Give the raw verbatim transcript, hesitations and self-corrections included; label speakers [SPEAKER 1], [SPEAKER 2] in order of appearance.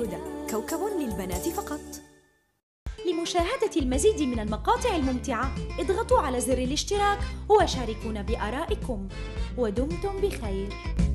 [SPEAKER 1] وردة، كوكب للبنات فقط.
[SPEAKER 2] لمشاهدة المزيد من المقاطع الممتعة اضغطوا على زر الاشتراك وشاركونا بآرائكم، ودمتم بخير.